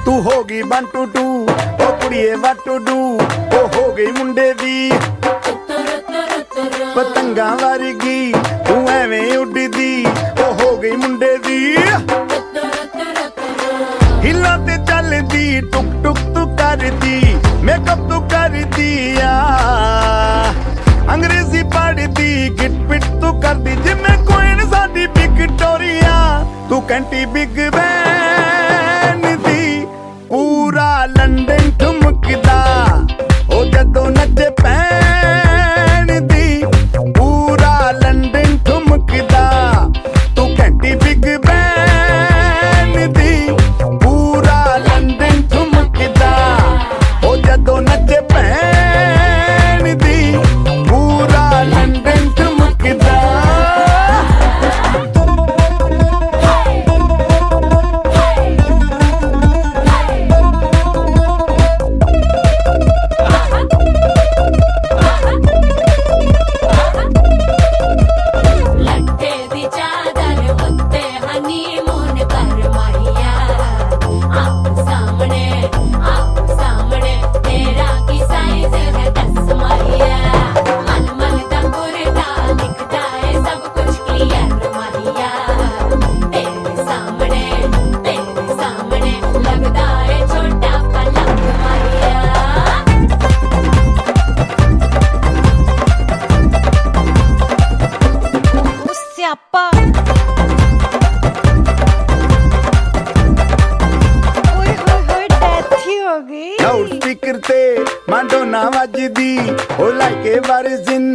तू होगी 1 2 2 ओ कुड़िए what to do ओ हो गई मुंडे दी पतंगा वर्गी तू एवें उड़दी ओ हो गई मुंडे दी हिला ते चलदी टुक टुक तू करदी मेकअप तू करदी अंग्रेजी पढ़दी गिट पिट तू करदी जिम्मे कोई न साडी विक्टोरिया तू कंटी बिग बैन दी पूरा लंदन ठुमकदा ओ जदों नचे पैन दी पूरा लंदन ठुमकदा तू कंटी बिग बैन दी पूरा लंदन ठुमकदा ओ जदों नचे पैन दी पूरा लंदन ठुमकदा स्पीकर ते माडोना वजदी ओ लाइके वर्जिन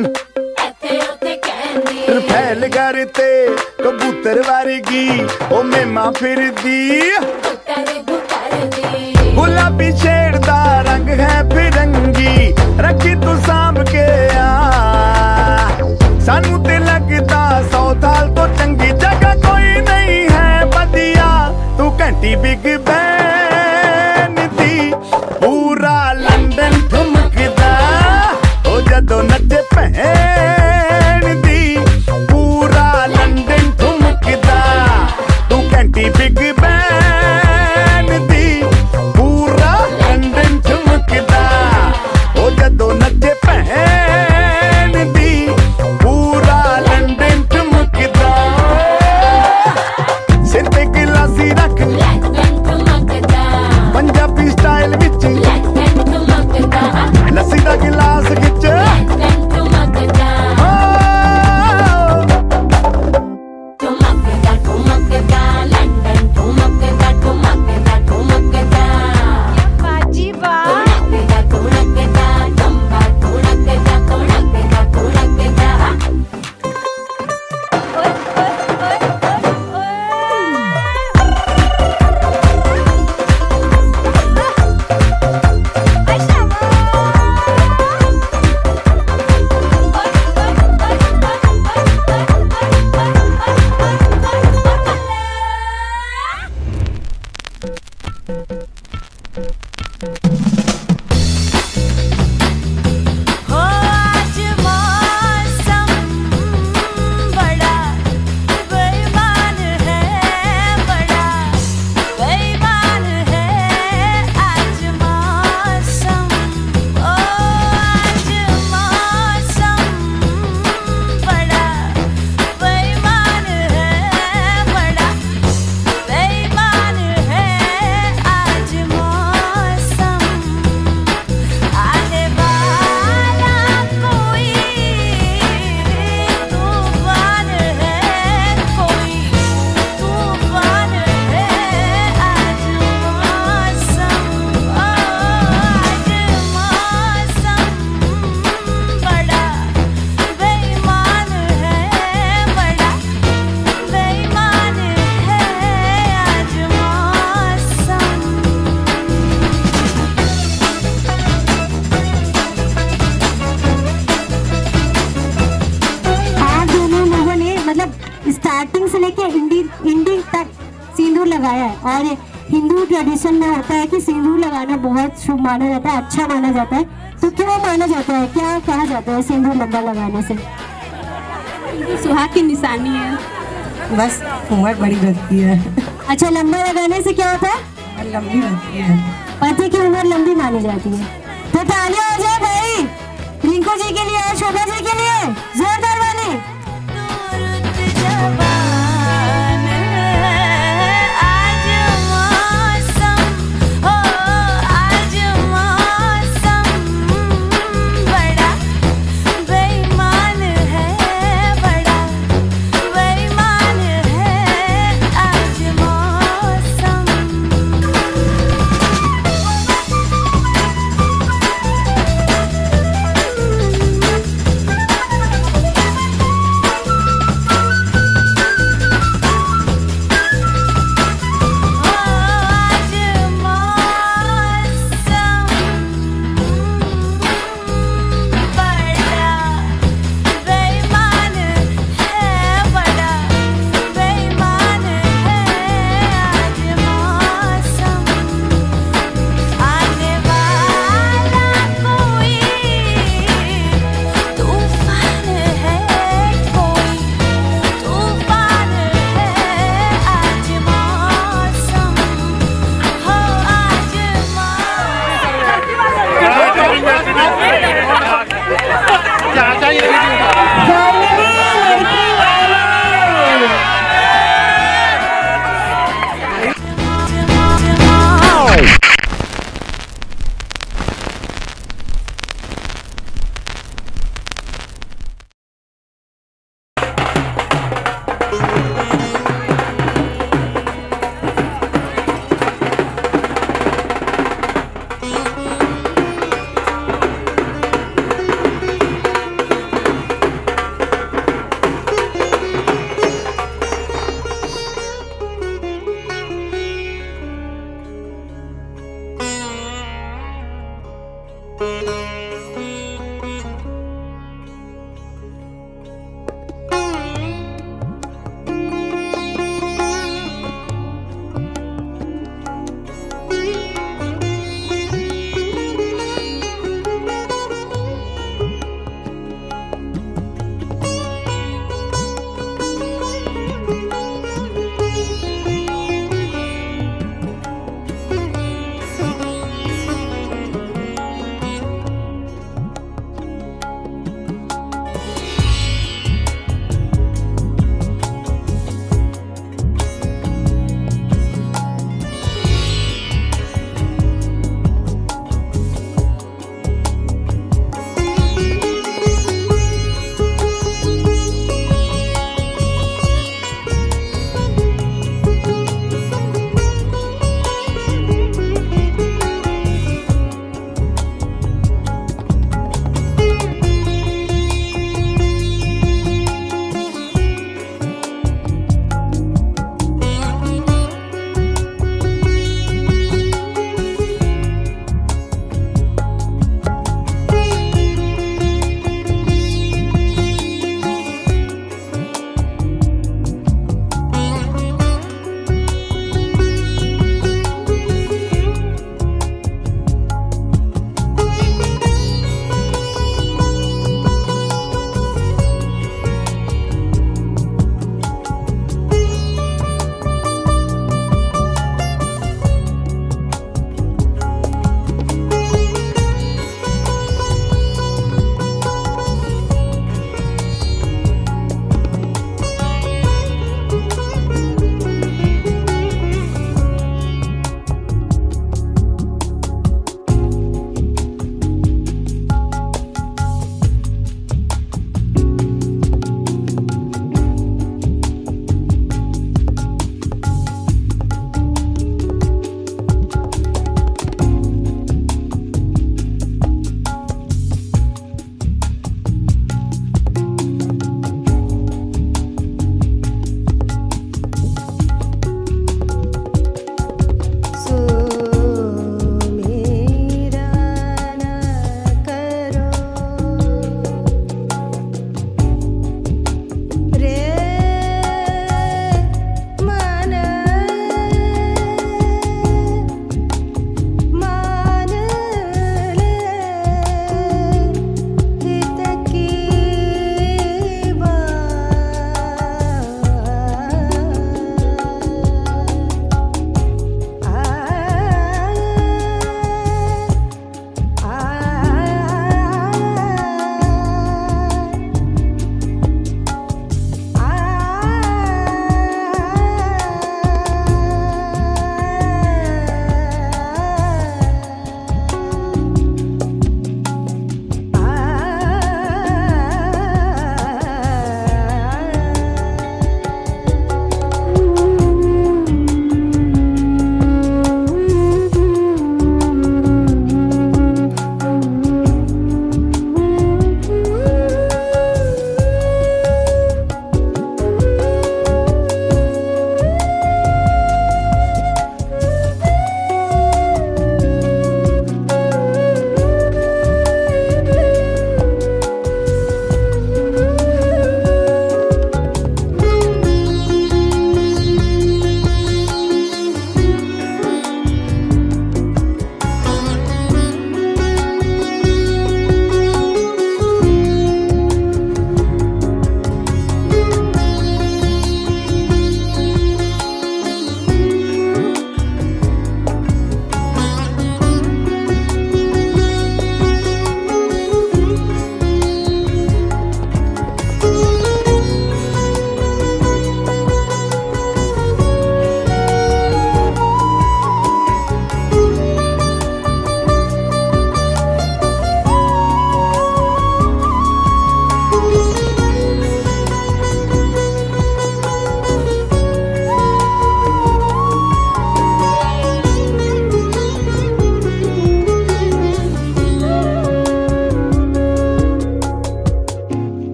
फैल करते कबूतर वर्गी ओ मेमा फिरदी गुलाबी शेड दा रंग है फिरंगी रखी तू सांभ के सानू ते लगदा 100 साल तो चंगी जगह कोई नहीं है बदिया तू घंटी बिग बैन दी पूरा लंदन ठुमकदा ओ जदों नचे पैन दी पूरा लंदन ठुमकदा तू घंटी बिग बैन दी पूरा लंदन ठुमकदा ओ जदों नचे पैन दी पूरा लंदन ठुमकदा सिर ते गिलासी रख पंजाबी स्टाइल विच लस्सी दा गिलास खिच लगाया है। और हिंदू ट्रेडिशन में होता है कि सिंदूर लगाना बहुत शुभ माना जाता है, अच्छा माना जाता है। तो क्यों माना जाता है, क्या कहा जाता है सिंदूर लंबा लगाने से? सुहाग की निशानी है, बस उम्र बड़ी बढ़ती है। अच्छा, लंबा लगाने से क्या होता है? और लंबी होती है। पति की उम्र लंबी मानी जाती है। तो तालियां हो जाए भाई रिंकू जी के लिए और शोभा जी के लिए, जोरदार वाली।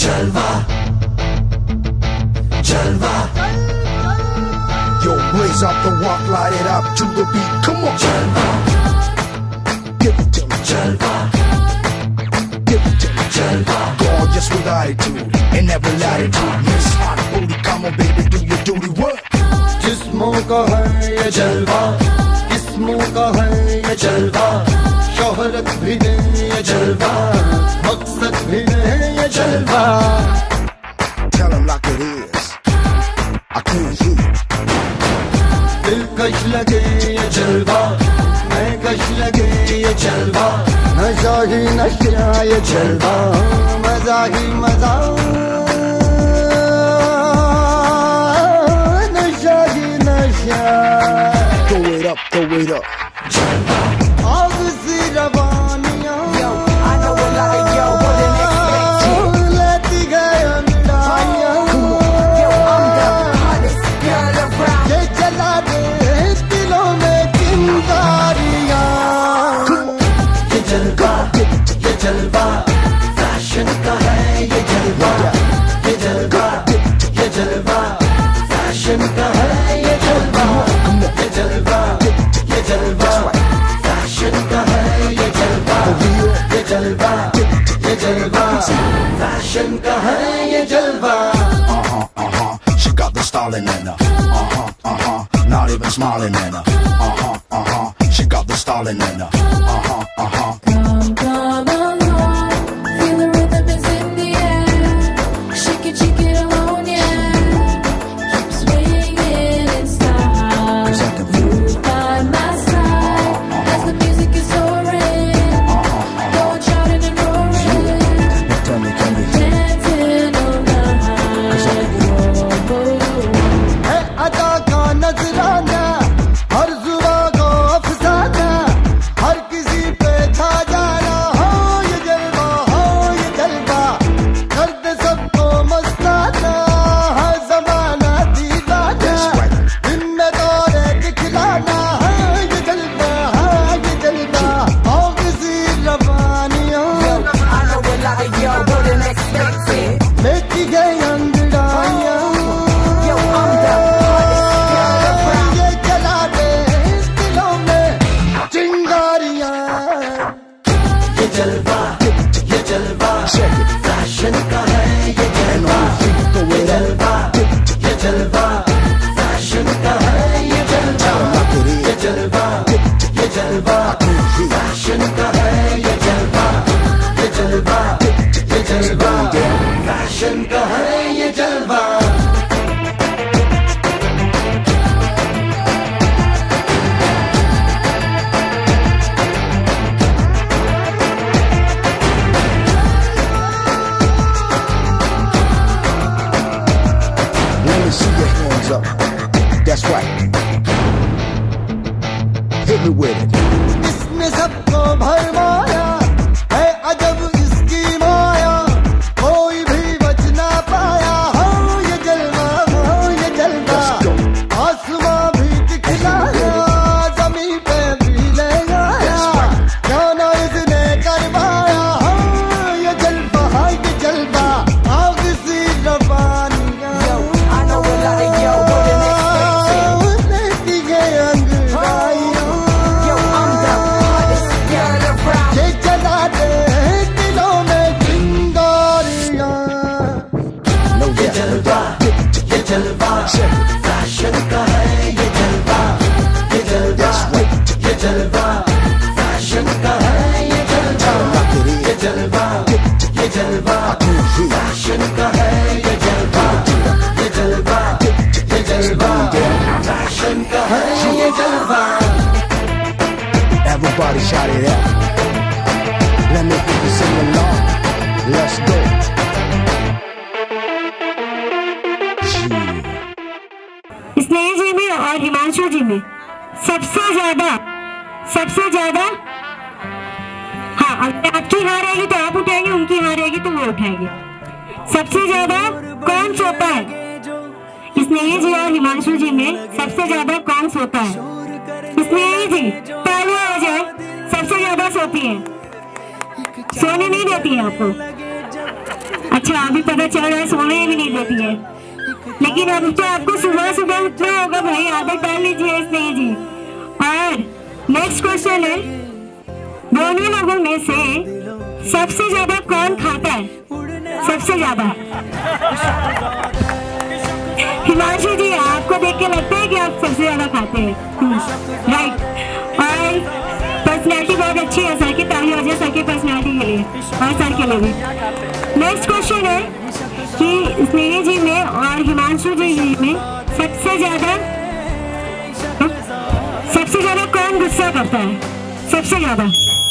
जलवा जलवा Yo, blaze up the walk, light it up to the beat. Come on, जलवा give it to me. जलवा Give it to me. जलवा Gorgeous with attitude in every latitude. Miss hot booty, come on, baby, do your duty. What? जिस्मों का है ये जलवा किस्मों का है ये जलवा शोहरत भी नहीं ये जलवा मकसद भी नहीं ये जलवा Tell him like it is. I can't hear. दिलकश लगे ये जलवा मैं कश लगे ये जलवा नशा ही नशा ये जलवा मजा ही मजा नशा ही नशा Throw it up, throw it up. जलवा आग सी रवानियां लेती गए अंगड़ाइयां ये जला दे दिलों में चिंगारियां ये जलवा फैशन का है ये जलवा ये जलवा फैशन का है ये जलवा ये जलवा फैशन का है ये जलवा ये जलवा फैशन का है ये जलवा She got the styling in her. Not even smiling in her. She got the styling in her. Come, come along, feel the rhythm is in the air. Shake it alone, yeah. Keep swinging in style. Move by my side as the music is soaring. Going shouting and roaring, Tell me, can you hear? dancing on the high. है अदा का नजराना हर जुबा को अफसाना हर किसी पे छा जाना हो ये जलवा कर दे सबको मस्ताना है जमाना दीवाना दिन में दौरे दिखलाना है ये जलवा और किसी रवानियों लेती गई अंगड़ाइयां ये जला दे दिलों में चिंगारियां ये जलवा फैशन का है ये जलवा ये जलवा फैशन का है ये जलवा ये जलवा फैशन का है ये जलवा ये जलवा फैशन का है ये जलवा Let me see your hands up. That's right. Hit me with it. इसने सबको भरमाया है अजब इसकी माया कोई भी बच ना पाया हो ये जलवा आसमां भी दिखलाया जमीन पे भी ले आया क्या ना इसने करवाया हो ये जलवा आग सी रवानियां लेती गई अंगड़ाइयां ये जला दे दिलों में चिंगारियां No doubt. ये जलवा फैशन का है ये जलवा ये जलवा फैशन का है ये जलवा ये जलवा फैशन का है ये जलवा ये जलवा फैशन का है ये जलवा Everybody shout it out. Let me get you sing along. Let's go. Sneha जी में और हिमांशु जी में सबसे ज्यादा हाँ, अगर आपकी हार रहेगी तो आप उठाएंगे, उनकी हार रहेगी तो वो उठाएंगे। सबसे ज्यादा कौन सोता है? स्नेहा जी और हिमांशु जी में सबसे ज्यादा कौन सोता है? स्नेहा जी तालियां हो जाए। सबसे ज्यादा सोती है, सोने नहीं देती है आपको। अच्छा अभी पता चल रहा है सोने भी नहीं देती है, लेकिन अब तो आपको सुबह सुबह उठना होगा भाई, आदत डाल लीजिए स्नेही जी। और नेक्स्ट क्वेश्चन है, दोनों लोगों में से सबसे ज्यादा कौन खाता है? सबसे ज्यादा हिमांशु जी, आपको देख के लगता है कि आप सबसे ज्यादा खाते हैं, राइट। और पर्सनैलिटी बहुत अच्छी है सर की, ताली हो जाए सर की पर्सनैलिटी के लिए और सर के लिए भी। नेक्स्ट क्वेश्चन है कि स्नेही जी में और हिमांशु जी में सबसे ज्यादा कौन गुस्सा करता है? सबसे ज्यादा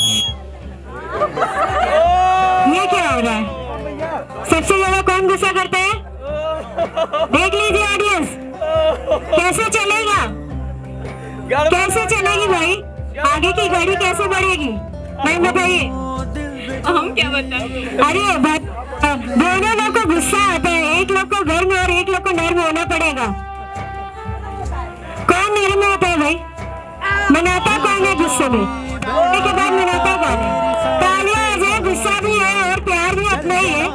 ये क्या हो रहा है? सबसे ज्यादा कौन गुस्सा करता है? देख लीजिए ऑडियंस, कैसे चलेगा, कैसे चलेगी भाई, आगे की गाड़ी कैसे बढ़ेगी भाई बताइए। हम क्या बताएं? अरे दोनों लोग को गुस्सा आता है, एक लोग को गर्म और एक लोग को नर्म होना पड़ेगा। कौन नर्म होता है भाई? मनाता कौन है गुस्से में? के बाद मनाता कौन है? तालियां आ जाए, गुस्सा भी है और प्यार भी अपना ही है।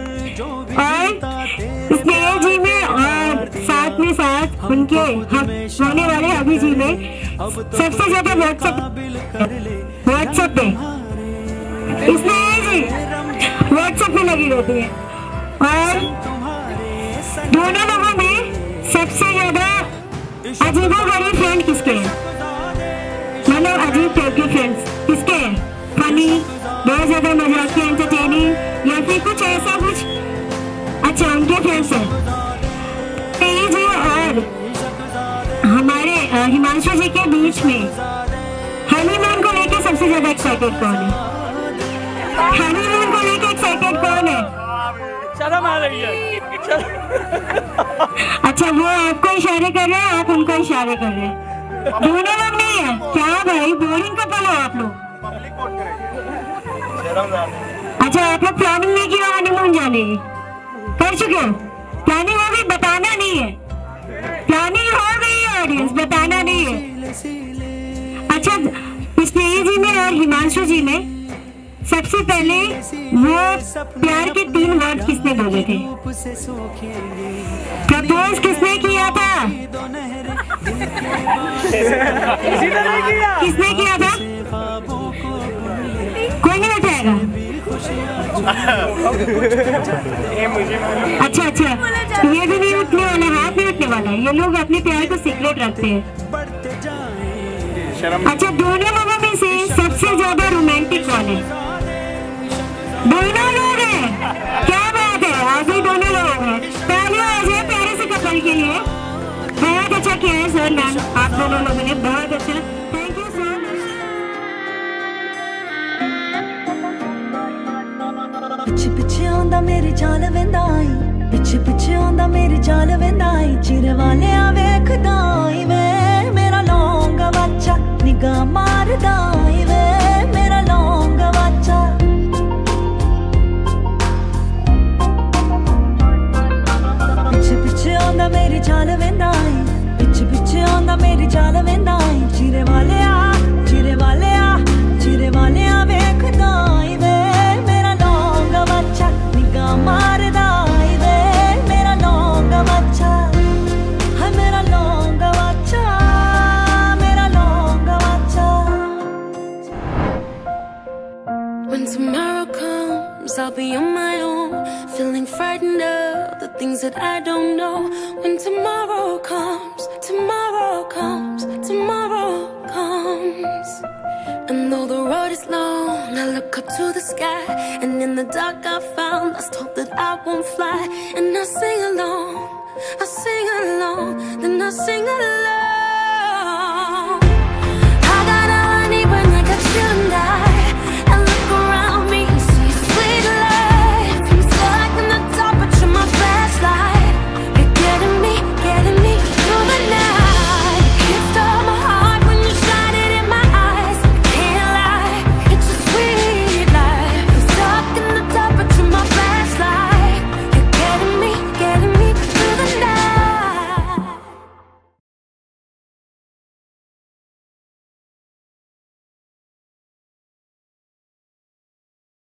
और स्नेहा जी में और साथ में साथ उनके होने वाले अभी जी में सबसे ज्यादा व्हाट्सएप पे स्नेहा जी व्हाट्सएप पे लगी रहती है। और दोनों लोगों में सबसे ज्यादा अजीबोगरीब फ्रेंड किसके हैं? मतलब अजीब टाइप के फ्रेंड्स किसके हैं? फनी, बहुत ज्यादा मजाकिया, एंटरटेनिंग, या फिर कुछ ऐसा कुछ? अच्छा उनके फ्रेंड्स हैं। स्नेहा जी और हमारे हिमांशु जी के बीच में हनीमून को लेके सबसे ज्यादा एक्साइटेड कौन है? हनीमून को लेके एक्साइटेड कौन है? शर्म आ रही है। अच्छा वो आपको इशारे कर रहे हैं, आप उनको इशारे कर रहे हैं, दोनों लोग नहीं है क्या भाई? बोरिंग कपल हो आप लोग। अच्छा आप लोग प्लानिंग नहीं किया हनीमून जाने की? कर चुके हो प्लानिंग? हो गई, बताना नहीं है, प्लानिंग हो गई है ऑडियंस, बताना नहीं है। अच्छा स्नेही जी में और हिमांशु जी में सबसे पहले वो प्यार के 3 वर्ड किसने बोले थे? प्रपोज किसने किया था? किसने किया था? कोई नहीं बताएगा? अच्छा ये भी नहीं उठने वाला, हाथ नहीं उठने वाला, ये लोग अपने प्यार को सीक्रेट रखते हैं। अच्छा दोनों लोगों में से सबसे ज्यादा रोमांटिक कौन है? दोनों लोग हैं, क्या बात है, आज भी दोनों लोग हैं। तालियां आ जाए प्यारे से कपल के लिए। बहुत अच्छा किया है सर मैम, आप दोनों लोगों ने बहुत अच्छा, थैंक यू सो मच। पिछे पिछे आंदा मेरी चाल वेंदा आई, पिछे पिछे आंदा मेरी चाल वेंदा आई, चिर वाले वेखदा आई वे मेरा लौंगा बच्चा, निगाह मारदा आई वे मेरा लौंगा बच्चा। पिछे पिछे आंदा मेरी चाल वेंदा आई, पिछे पिछे आंदा मेरी चाल वेंदा आई, चिरे वाले आ वेखदा आई वे मेरा लौंगा बच्चा, निगाह मारदा आई वे मेरा लौंगा बच्चा, है मेरा लौंगा बच्चा, मेरा लौंगा बच्चा। When tomorrow comes, I'll be on my own, feeling frightened of the things that I don't know. When tomorrow comes, tomorrow comes, tomorrow comes. And though the road is long, I look up to the sky, and in the dark I found lost hope that I won't fly. And I sing along, then I sing along.